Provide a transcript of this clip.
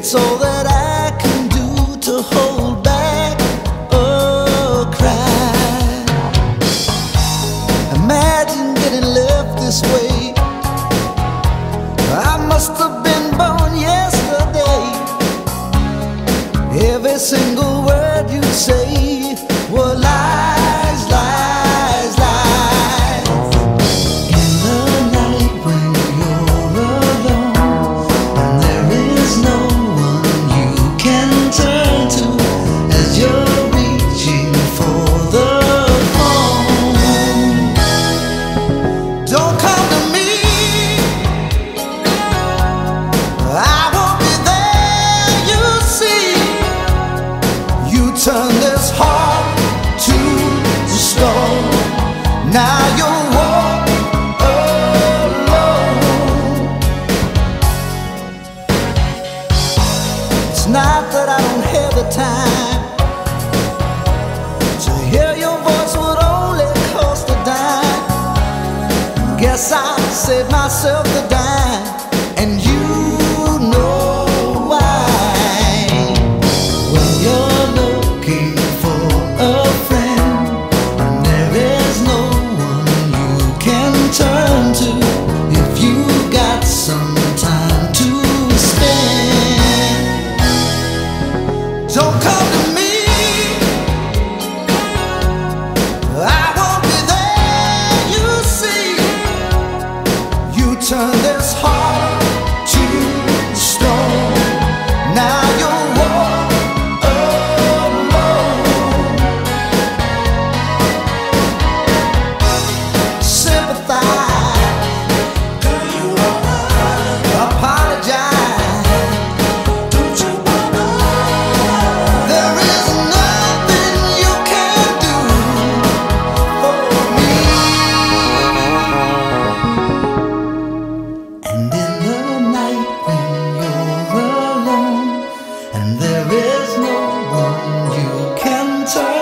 It's all that I can do to hold back a cry. Imagine getting left this way. I must have been born yesterday. Every single word you say were lies, lies, lies. In the night when you're alone and there is no one you can turn to as you're reaching for the phone, don't come to me. I won't be there, you see. You turn this heart to stone. Now you're walking alone. It's not that I don't have the time. To hear your voice would only cost a dime. Guess I'll save myself the dime, and you know why. When you're looking for a friend and there is no one you can turn to, if you got some time to spend, don't come to me. I won't be there, you see. You turn this heart to stone. Now you're walking alone. Sympathize. Do you wanna apologize? Don't you wanna? There is nothing you can do for me. And in the night when you're alone and there is no one you can turn